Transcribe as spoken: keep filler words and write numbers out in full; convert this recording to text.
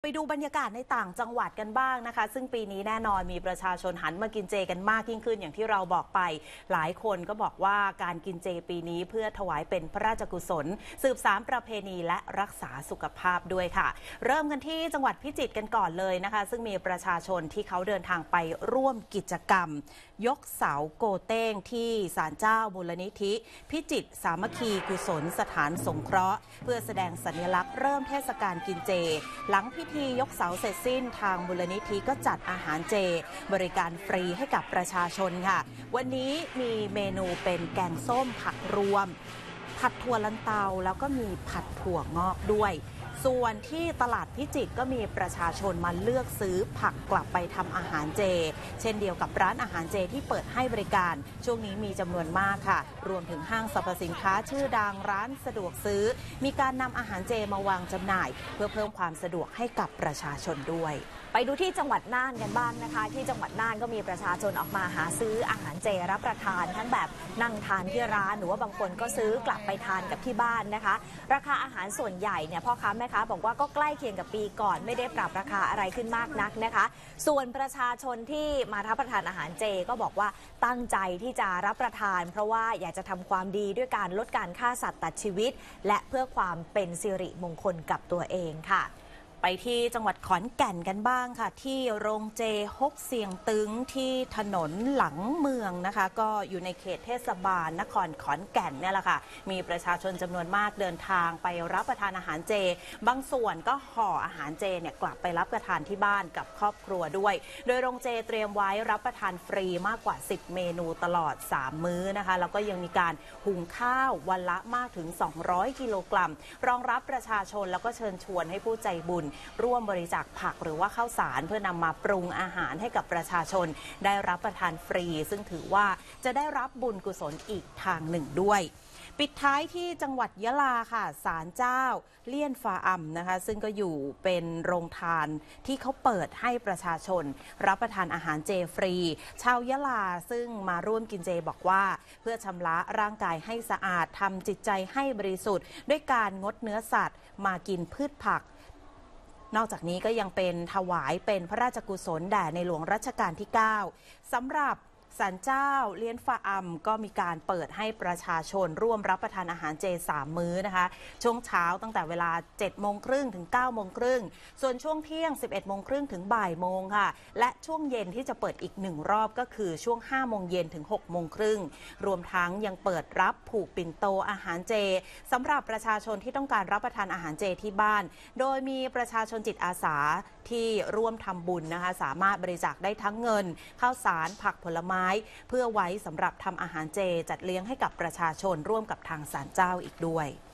ดูบรรยากาศในต่างจังหวัดกันบ้างนะคะซึ่งปีนี้แน่นอนมีประชาชนหันมากินเจกันมากยิ่งขึ้นอย่างที่เราบอกไปหลายคนก็บอกว่าการกินเจปีนี้เพื่อถวายเป็นพระราชกุศลสืบสานประเพณีและรักษาสุขภาพด้วยค่ะเริ่มกันที่จังหวัดพิจิตรกันก่อนเลยนะคะซึ่งมีประชาชนที่เขาเดินทางไปร่วมกิจกรรมยกเสาโกเต้งที่ศาลเจ้ามูลนิธิพิจิตรสามัคคีกุศลสถานสงเคราะห์เพื่อแสดงสัญลักษณ์เริ่มเทศกาลกินเจหลังพิธียกเสาเสร็จสิ้นทางมูลนิธิก็จัดอาหารเจบริการฟรีให้กับประชาชนค่ะวันนี้มีเมนูเป็นแกงส้มผักรวมผัดถั่วลันเตาแล้วก็มีผัดถั่วงอกด้วยส่วนที่ตลาดพิจิตรก็มีประชาชนมาเลือกซื้อผักกลับไปทำอาหารเจเช่นเดียวกับร้านอาหารเจที่เปิดให้บริการช่วงนี้มีจำนวนมากค่ะรวมถึงห้างสรรพสินค้าชื่อดังร้านสะดวกซื้อมีการนำอาหารเจมาวางจำหน่ายเพื่อเพิ่มความสะดวกให้กับประชาชนด้วยไปดูที่จังหวัดน่านกันบ้างนะคะที่จังหวัดน่านก็มีประชาชนออกมาหาซื้ออาหารเจรับประทานทั้งแบบนั่งทานที่ร้านหรือว่าบางคนก็ซื้อกลับไปทานกับที่บ้านนะคะราคาอาหารส่วนใหญ่เนี่ยพ่อค้าแม่ค้าบอกว่าก็ใกล้เคียงกับปีก่อนไม่ได้ปรับราคาอะไรขึ้นมากนักนะคะส่วนประชาชนที่มารับประทานอาหารเจก็บอกว่าตั้งใจที่จะรับประทานเพราะว่าอยากจะทำความดีด้วยการลดการฆ่าสัตว์ตัดชีวิตและเพื่อความเป็นสิริมงคลกับตัวเองค่ะไปที่จังหวัดขอนแก่นกันบ้างค่ะที่โรงเจฮกเสียงตึงที่ถนนหลังเมืองนะคะก็อยู่ในเขตเทศบาลนครขอนแก่นเนี่ยแหละค่ะมีประชาชนจำนวนมากเดินทางไปรับประทานอาหารเจบางส่วนก็ห่ออาหารเจเนี่ยกลับไปรับประทานที่บ้านกับครอบครัวด้วยโดยโรงเจเตรียมไว้รับประทานฟรีมากกว่าสิบเมนูตลอดสามมื้อนะคะแล้วก็ยังมีการหุงข้าววันละมากถึงสองร้อยกิโลกรัมรองรับประชาชนแล้วก็เชิญชวนให้ผู้ใจบุญร่วมบริจาคผักหรือว่าข้าวสารเพื่อนำมาปรุงอาหารให้กับประชาชนได้รับประทานฟรีซึ่งถือว่าจะได้รับบุญกุศลอีกทางหนึ่งด้วยปิดท้ายที่จังหวัดยะลาค่ะศาลเจ้าเลี่ยนฟาอัมนะคะซึ่งก็อยู่เป็นโรงทานที่เขาเปิดให้ประชาชนรับประทานอาหารเจฟรีชาวยะลาซึ่งมาร่วมกินเจบอกว่าเพื่อชำระร่างกายให้สะอาดทำจิตใจให้บริสุทธิ์ด้วยการงดเนื้อสัตว์มากินพืชผักนอกจากนี้ก็ยังเป็นถวายเป็นพระราชกุศลแด่ในหลวงรัชกาลที่เก้าสำหรับศาลเจ้าเลี้ยนฟาอัมก็มีการเปิดให้ประชาชนร่วมรับประทานอาหารเจสามมื้อนะคะช่วงเช้าตั้งแต่เวลาเจ็ดโมงครึ่งถึงเก้าโมงครึ่งส่วนช่วงเที่ยงสิบเอ็ดโมงครึ่งถึงบ่ายโมงค่ะและช่วงเย็นที่จะเปิดอีกหนึ่งรอบก็คือช่วงห้าโมงเย็นถึงหกโมงครึ่งรวมทั้งยังเปิดรับผูกปิ่นโตอาหารเจสำหรับประชาชนที่ต้องการรับประทานอาหารเจที่บ้านโดยมีประชาชนจิตอาสาที่ร่วมทำบุญนะคะสามารถบริจาคได้ทั้งเงินข้าวสารผักผลไม้เพื่อไว้สำหรับทำอาหารเจจัดเลี้ยงให้กับประชาชนร่วมกับทางศาลเจ้าอีกด้วย